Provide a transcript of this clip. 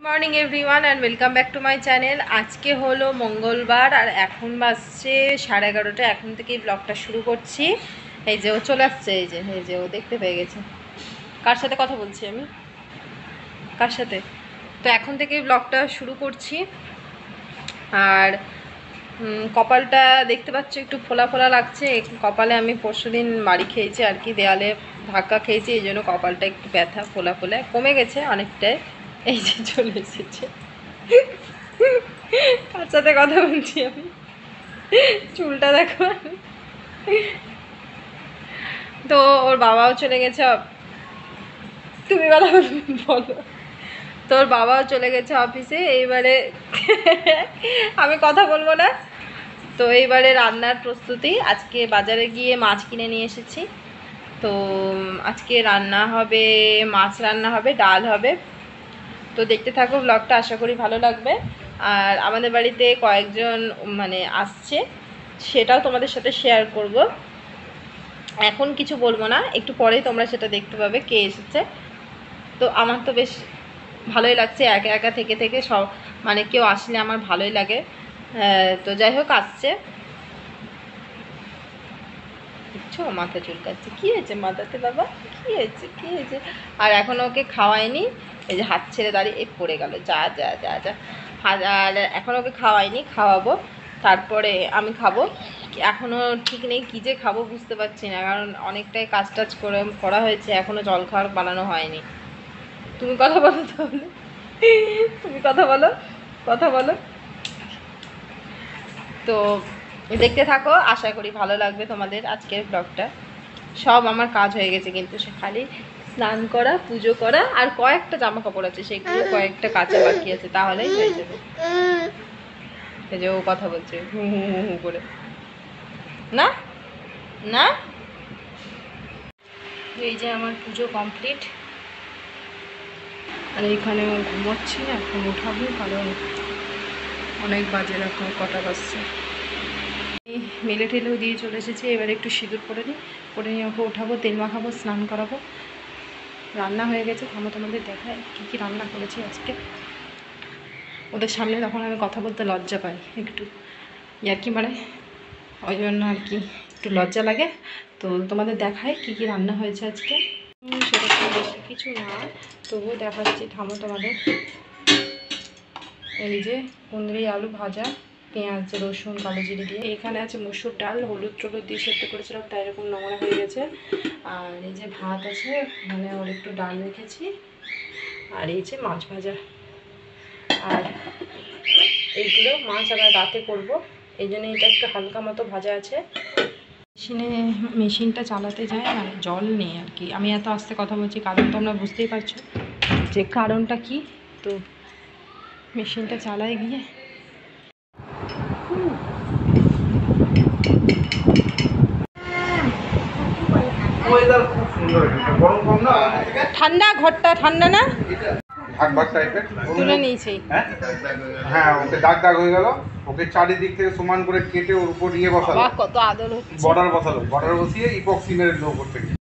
Morning everyone and welcome back to my channel. আজকে হলো মঙ্গলবার আর এখন বাজছে 11:30। এখন থেকেই ব্লগটা শুরু করছি। এই যে ও চলে আসছে, এই যে ও দেখতে পেয়ে গেছে কার সাথে কথা বলছি আমি, কার সাথে। তো এখন থেকেই ব্লগটা শুরু করছি। আর কপালটা দেখতে পাচ্ছ একটু ফোলা ফোলা লাগছে। কপালে আমি পরশুদিন বাড়ি খেয়েছি আর কি, দেয়ালে ধাক্কা খেয়েছি, এই জন্য কপালটা একটু ব্যথা ফোলা ফোলা কমে গেছে অনেকটাই। এই যে চলে এসেছে, কার সাথে কথা বলছি আমি, চুলটা দেখো। তো ওর বাবাও চলে গেছে, তুমি কথা বলো। তোর বাবাও চলে গেছে অফিসে, এইবারে আমি কথা বলবো না। তো এইবারে রান্নার প্রস্তুতি, আজকে বাজারে গিয়ে মাছ কিনে নিয়ে এসেছি। তো আজকে রান্না হবে, মাছ রান্না হবে, ডাল হবে। তো দেখতে থাকো ব্লগটা, আশা করি ভালো লাগবে। আর আমাদের বাড়িতে কয়েকজন আসছে, সেটাও তোমাদের সাথে শেয়ার করব। এখন কিছু বলবো না, একটু পরেই তোমরা সেটা দেখতে পাবে কে এসেছে। তো আমার তো বেশ ভালোই লাগছে একা একা থেকে থেকে, সব কেউ আসলে আমার ভালোই লাগে। তো যাই হোক, আসছে। দেখছো মাথা চুলকাচ্ছে, কী হয়েছে মাথাতে বাবা, কী হয়েছে কী হয়েছে? আর এখন ওকে খাওয়াইনি, এই যে হাত ছেড়ে দাঁড়িয়ে এই পড়ে গেল, যা যা যা যা। আর এখন ওকে খাওয়াইনি, খাওয়াবো, তারপরে আমি খাবো। এখনও ঠিক নেই কী যে খাবো বুঝতে পারছি না, কারণ অনেকটাই কাজ টাজ করা হয়েছে, এখনও জলখাবার বানানো হয়নি। তুমি কথা বলো তাহলে, তুমি কথা বলো, কথা বলো। তো দেখতে থাকো, আশা করি ভালো লাগবে তোমাদের আজকের ব্লগটা। সব আমার কাজ হয়ে গেছে, কিন্তু সে খালি স্নান করা, পুজো করা, আর কয়েকটা জামা কাপড় আছে, সেগুলো কয়েকটা কাঁচা বাকি আছে, তাহলেই হয়ে যাবে। এই যে ও কথা বলছে হু হু হু হু করে, না না। এই যে আমার পুজো কমপ্লিট, আর এইখানে ও ঘুমোচ্ছি, এখন উঠাবো, কারণ অনেক বাজে, এখন কটা বাজছে। মেলে টেলেও দিয়ে চলে এসেছি, এবার একটু সিঁদুর পরে নিয়ে ওকে উঠাবো, তেল মাখাবো, স্নান করাবো। রান্না হয়ে গেছে, থামো তোমাদের দেখায় কী কী রান্না করেছি আজকে। ওদের সামনে তখন আমি কথা বলতে লজ্জা পাই একটু, ইয়ার্কি মারে, ওই জন্য আর কি একটু লজ্জা লাগে। তো তোমাদের দেখায় কী কী রান্না হয়েছে আজকে। সেরকম বেশি কিছু না, তবুও দেখাচ্ছি, থামো তোমাদের। এই যে কুঁদরি আলু ভাজা, পেঁয়াজ রসুন কালো জিরে দিয়ে। এখানে আছে মুসুর ডাল, হলুদ টলুদ দিয়ে সেদ্ধ করেছিলাম, তাই এরকম নোংরা হয়ে গেছে। আর এই যে ভাত আছে, ওর একটু ডাল রেখেছি। আর এই যে মাছ ভাজা, আর এইগুলো মাছ আবার রাতে করব, এই জন্য এটা একটু হালকা মতো ভাজা আছে। মেশিনটা চালাতে যায় না, জল নেই আর কি। আমি এত আস্তে কথা বলছি কারণ তোমরা বুঝতেই পারছো যে কারণটা কি। তো মেশিনটা চালায় গিয়ে ঠান্ডা, ঘরটা ঠান্ডা না, ভাগ ভাগ টাইপের তুলে নিয়েছি। হ্যাঁ, ওকে দাগ দাগ হয়ে গেল, ওকে চারিদিক থেকে সমান করে কেটে ওর উপর বসালো, কত আদর হচ্ছে। বর্ডার বসালো, বর্ডার বসিয়ে ইপক্সি মেরে লো করতে